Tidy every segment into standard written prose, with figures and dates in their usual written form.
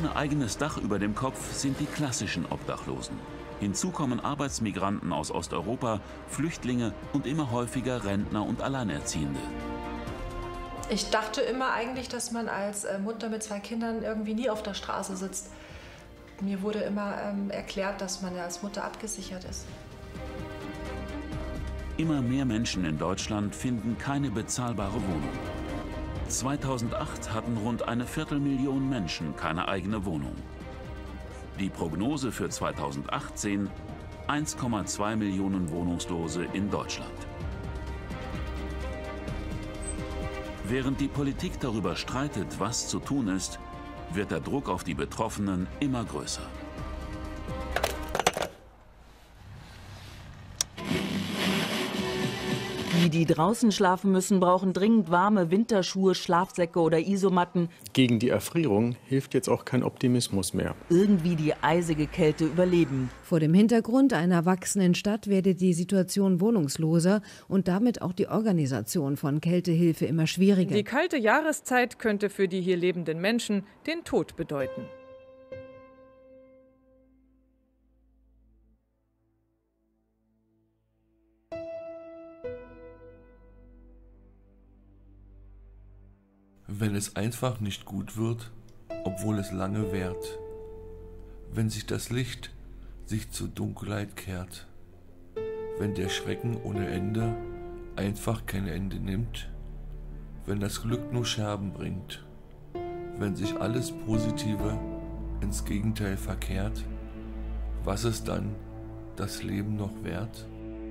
Ohne eigenes Dach über dem Kopf sind die klassischen Obdachlosen. Hinzu kommen Arbeitsmigranten aus Osteuropa, Flüchtlinge und immer häufiger Rentner und Alleinerziehende. Ich dachte immer eigentlich, dass man als Mutter mit 2 Kindern irgendwie nie auf der Straße sitzt. Mir wurde immer erklärt, dass man ja als Mutter abgesichert ist. Immer mehr Menschen in Deutschland finden keine bezahlbare Wohnung. 2008 hatten rund 250.000 Menschen keine eigene Wohnung. Die Prognose für 2018: 1,2 Millionen Wohnungslose in Deutschland. Während die Politik darüber streitet, was zu tun ist, wird der Druck auf die Betroffenen immer größer. Die draußen schlafen müssen, brauchen dringend warme Winterschuhe, Schlafsäcke oder Isomatten. Gegen die Erfrierung hilft jetzt auch kein Optimismus mehr. Irgendwie die eisige Kälte überleben. Vor dem Hintergrund einer wachsenden Stadt werde die Situation wohnungsloser und damit auch die Organisation von Kältehilfe immer schwieriger. Die kalte Jahreszeit könnte für die hier lebenden Menschen den Tod bedeuten. Wenn es einfach nicht gut wird, obwohl es lange währt. Wenn sich das Licht sich zur Dunkelheit kehrt. Wenn der Schrecken ohne Ende einfach kein Ende nimmt. Wenn das Glück nur Scherben bringt. Wenn sich alles Positive ins Gegenteil verkehrt. Was ist dann das Leben noch wert?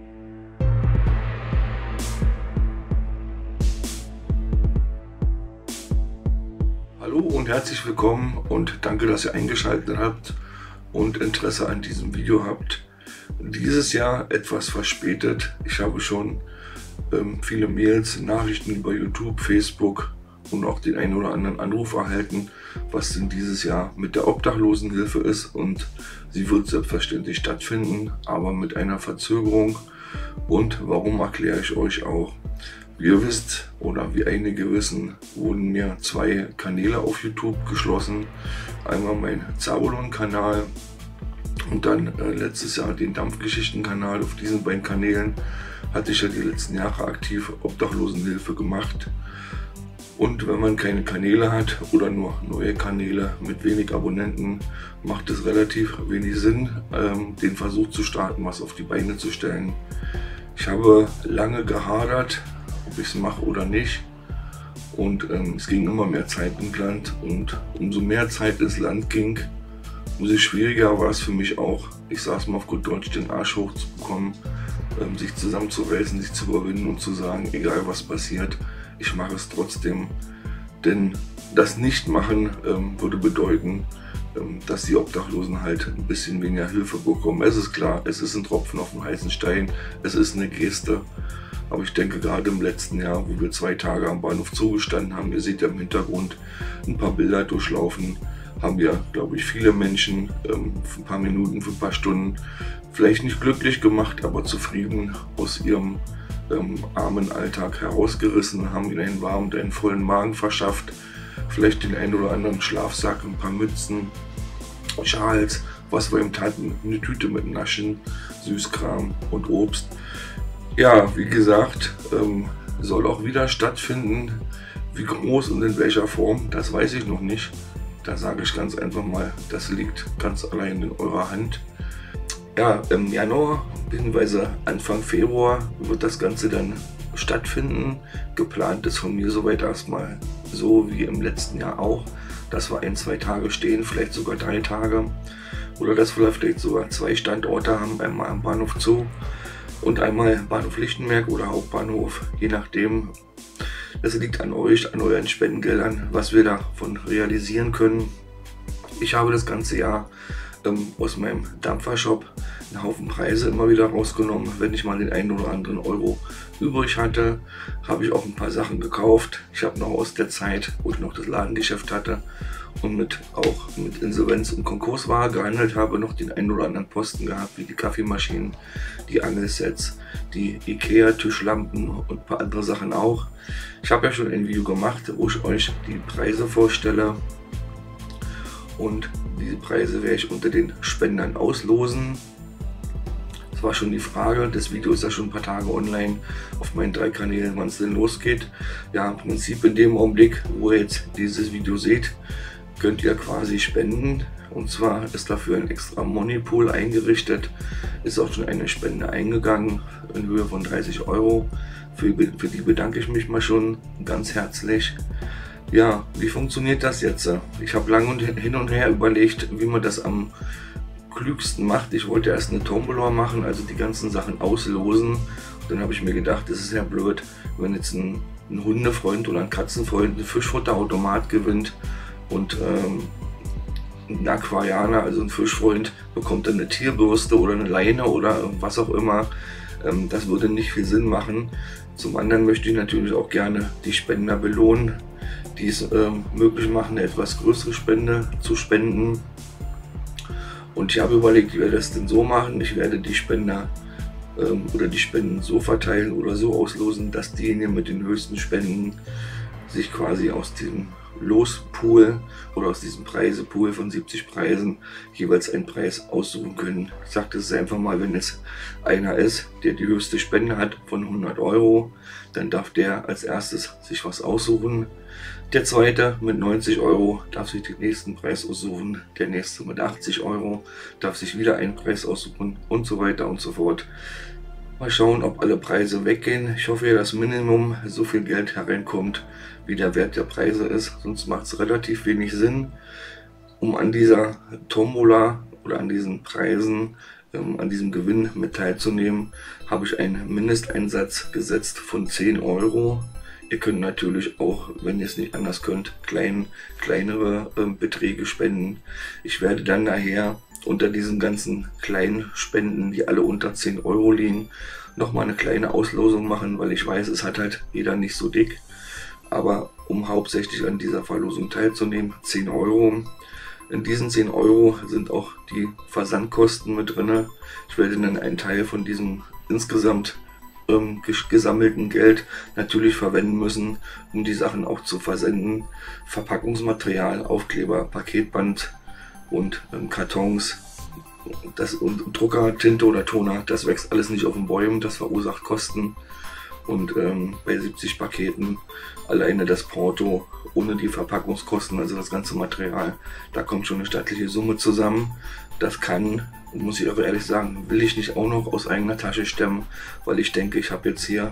Hallo und herzlich willkommen und danke, dass ihr eingeschaltet habt und Interesse an diesem Video habt. Dieses Jahr etwas verspätet. Ich habe schon viele Mails, Nachrichten über YouTube, Facebook und auch den einen oder anderen Anruf erhalten, was denn dieses Jahr mit der Obdachlosenhilfe ist, und sie wird selbstverständlich stattfinden, aber mit einer Verzögerung. Und warum, erkläre ich euch auch. Wie ihr wisst oder wie einige wissen, wurden mir 2 Kanäle auf YouTube geschlossen. Einmal mein Zabulon-Kanal und dann letztes Jahr den Dampfgeschichten-Kanal. Auf diesen beiden Kanälen hatte ich ja die letzten Jahre aktiv Obdachlosenhilfe gemacht. Und wenn man keine Kanäle hat oder nur neue Kanäle mit wenig Abonnenten, macht es relativ wenig Sinn, den Versuch zu starten, was auf die Beine zu stellen. Ich habe lange gehadert, ob ich es mache oder nicht, und es ging immer mehr Zeit ins Land, und umso mehr Zeit ins Land ging, umso schwieriger war es für mich auch, ich sage es mal auf gut Deutsch, den Arsch hochzubekommen, sich zusammenzureißen, sich zu überwinden und zu sagen, egal was passiert, ich mache es trotzdem. Denn das Nichtmachen würde bedeuten, dass die Obdachlosen halt ein bisschen weniger Hilfe bekommen. Es ist klar, es ist ein Tropfen auf dem heißen Stein, es ist eine Geste. Aber ich denke, gerade im letzten Jahr, wo wir 2 Tage am Bahnhof zugestanden haben, ihr seht ja im Hintergrund ein paar Bilder durchlaufen, haben wir, glaube ich, viele Menschen für ein paar Minuten, für ein paar Stunden vielleicht nicht glücklich gemacht, aber zufrieden aus ihrem armen Alltag herausgerissen, haben ihnen einen warmen, einen vollen Magen verschafft, vielleicht den einen oder anderen Schlafsack, ein paar Mützen, Schals, was wir eben hatten, eine Tüte mit Naschen, Süßkram und Obst. Ja, wie gesagt, soll auch wieder stattfinden. Wie groß und in welcher Form, das weiß ich noch nicht. Da sage ich ganz einfach mal, das liegt ganz allein in eurer Hand. Ja, im Januar bzw. Anfang Februar wird das Ganze dann stattfinden. Geplant ist von mir soweit erstmal so wie im letzten Jahr auch, dass wir 1, 2 Tage stehen, vielleicht sogar 3 Tage. Oder dass wir vielleicht sogar 2 Standorte haben, einmal am Bahnhof Zoo und einmal Bahnhof Lichtenberg oder Hauptbahnhof, je nachdem. Das liegt an euch, an euren Spendengeldern, was wir davon realisieren können. Ich habe das ganze Jahr aus meinem Dampfershop einen Haufen Preise immer wieder rausgenommen. Wenn ich mal den einen oder anderen Euro übrig hatte, habe ich auch ein paar Sachen gekauft. Ich habe noch aus der Zeit, wo ich noch das Ladengeschäft hatte und auch mit Insolvenz und Konkursware gehandelt habe, noch den einen oder anderen Posten gehabt, wie die Kaffeemaschinen, die Angelsets, die Ikea-Tischlampen und ein paar andere Sachen auch. Ich habe ja schon ein Video gemacht, wo ich euch die Preise vorstelle. und diese Preise werde ich unter den Spendern auslosen. Das war schon die Frage, das Video ist ja schon ein paar Tage online auf meinen 3 Kanälen, wann es denn losgeht. Ja, im Prinzip in dem Augenblick, wo ihr jetzt dieses Video seht, könnt ihr quasi spenden. Und zwar ist dafür ein extra Moneypool eingerichtet, ist auch schon eine Spende eingegangen in Höhe von 30 €. Für die bedanke ich mich mal schon ganz herzlich. Ja, wie funktioniert das jetzt? Ich habe lange hin und her überlegt, wie man das am klügsten macht. Ich wollte erst eine Tombola machen, also die ganzen Sachen auslosen. Dann habe ich mir gedacht, das ist ja blöd, wenn jetzt ein Hundefreund oder ein Katzenfreund einen Fischfutterautomat gewinnt und ein Aquarianer, also ein Fischfreund, bekommt dann eine Tierbürste oder eine Leine oder was auch immer. Das würde nicht viel Sinn machen. Zum anderen möchte ich natürlich auch gerne die Spender belohnen, die es möglich machen, eine etwas größere Spende zu spenden. Und ich habe überlegt, ich werde das denn so machen. Ich werde die Spender oder die Spenden so verteilen oder so auslosen, dass diejenigen mit den höchsten Spenden sich quasi aus diesem Lospool oder aus diesem Preisepool von 70 Preisen jeweils einen Preis aussuchen können. Ich sage das einfach mal, wenn es einer ist, der die höchste Spende hat von 100 €, dann darf der als erstes sich was aussuchen. Der zweite mit 90 € darf sich den nächsten Preis aussuchen. Der nächste mit 80 € darf sich wieder einen Preis aussuchen und so weiter und so fort. Mal schauen, ob alle Preise weggehen. Ich hoffe, dass Minimum so viel Geld hereinkommt, wie der Wert der Preise ist. Sonst macht es relativ wenig Sinn, um an dieser Tombola oder an diesen Preisen, an diesem Gewinn mit teilzunehmen, habe ich einen Mindesteinsatz gesetzt von 10 €. Ihr könnt natürlich auch, wenn ihr es nicht anders könnt, kleinere Beträge spenden. Ich werde dann nachher unter diesen ganzen kleinen Spenden, die alle unter 10 € liegen, nochmal eine kleine Auslosung machen, weil ich weiß, es hat halt jeder nicht so dick. Aber um hauptsächlich an dieser Verlosung teilzunehmen, 10 €. In diesen 10 € sind auch die Versandkosten mit drin. Ich werde dann einen Teil von diesem insgesamt gesammelten Geld natürlich verwenden müssen, um die Sachen auch zu versenden. Verpackungsmaterial, Aufkleber, Paketband und Kartons, und Drucker, Tinte oder Toner, das wächst alles nicht auf den Bäumen, das verursacht Kosten. Und bei 70 Paketen alleine das Porto ohne die Verpackungskosten, also das ganze Material, da kommt schon eine stattliche Summe zusammen. Das kann, muss ich aber ehrlich sagen, will ich nicht auch noch aus eigener Tasche stemmen, weil ich denke, ich habe jetzt hier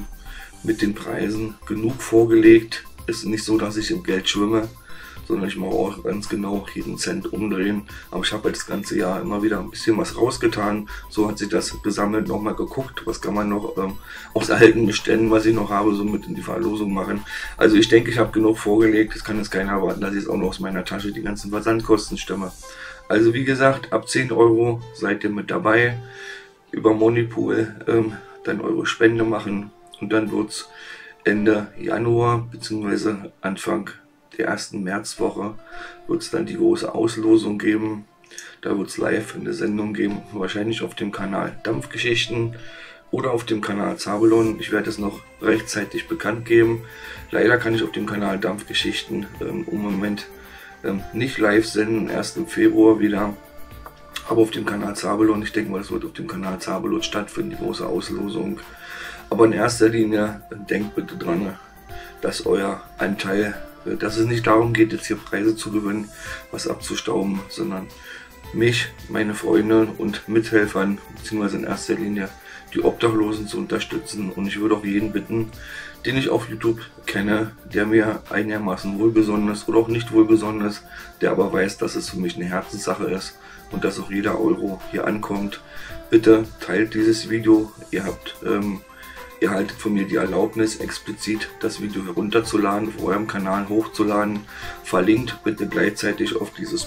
mit den Preisen genug vorgelegt. Es ist nicht so, dass ich im Geld schwimme, sondern ich mache auch ganz genau jeden Cent umdrehen. Aber ich habe halt das ganze Jahr immer wieder ein bisschen was rausgetan. So hat sich das gesammelt, nochmal geguckt, was kann man noch aus alten Beständen, was ich noch habe, so mit in die Verlosung machen. Also ich denke, ich habe genug vorgelegt. Es kann jetzt keiner erwarten, dass ich jetzt auch noch aus meiner Tasche die ganzen Versandkosten stemme. Also wie gesagt, ab 10 € seid ihr mit dabei. Über Moneypool dann eure Spende machen. Und dann wird es Ende Januar bzw. Anfang der ersten Märzwoche wird es dann die große Auslosung geben. Da wird es live eine Sendung geben, wahrscheinlich auf dem Kanal Dampfgeschichten oder auf dem Kanal Zabelon. Ich werde es noch rechtzeitig bekannt geben. Leider kann ich auf dem Kanal Dampfgeschichten im Moment nicht live senden, erst im Februar wieder. Aber auf dem Kanal Zabelon, ich denke mal, das wird auf dem Kanal Zabelon stattfinden, die große Auslosung. Aber in erster Linie denkt bitte dran, dass euer Anteil, dass es nicht darum geht, jetzt hier Preise zu gewinnen, was abzustauben, sondern mich, meine Freunde und Mithelfern, beziehungsweise in erster Linie die Obdachlosen zu unterstützen. Und ich würde auch jeden bitten, den ich auf YouTube kenne, der mir einigermaßen wohlgesonnen ist oder auch nicht wohlgesonnen ist, der aber weiß, dass es für mich eine Herzenssache ist und dass auch jeder Euro hier ankommt. Bitte teilt dieses Video. Ihr erhaltet von mir die Erlaubnis, explizit das Video herunterzuladen, auf eurem Kanal hochzuladen. Verlinkt bitte gleichzeitig auf dieses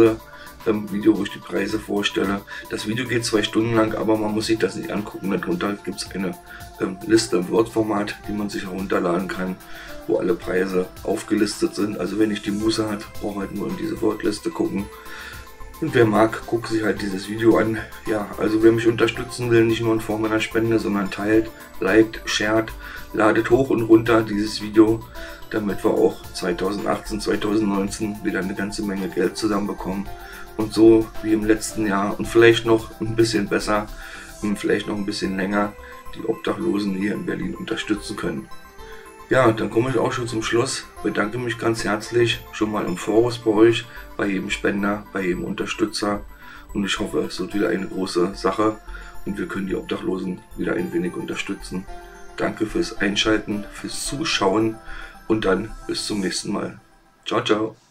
Video, wo ich die Preise vorstelle. Das Video geht 2 Stunden lang, aber man muss sich das nicht angucken. Darunter gibt es eine Liste im Word-Format, die man sich herunterladen kann, wo alle Preise aufgelistet sind. Also wenn ich die Muße hat, braucht halt nur in diese Wordliste gucken. Und wer mag, guckt sich halt dieses Video an. Ja, also wer mich unterstützen will, nicht nur in Form einer Spende, sondern teilt, liked, shared, ladet hoch und runter dieses Video, damit wir auch 2018, 2019 wieder eine ganze Menge Geld zusammenbekommen und so wie im letzten Jahr und vielleicht noch ein bisschen besser und vielleicht noch ein bisschen länger die Obdachlosen hier in Berlin unterstützen können. Ja, dann komme ich auch schon zum Schluss. Bedanke mich ganz herzlich schon mal im Voraus bei euch, bei jedem Spender, bei jedem Unterstützer. Und ich hoffe, es wird wieder eine große Sache und wir können die Obdachlosen wieder ein wenig unterstützen. Danke fürs Einschalten, fürs Zuschauen und dann bis zum nächsten Mal. Ciao, ciao.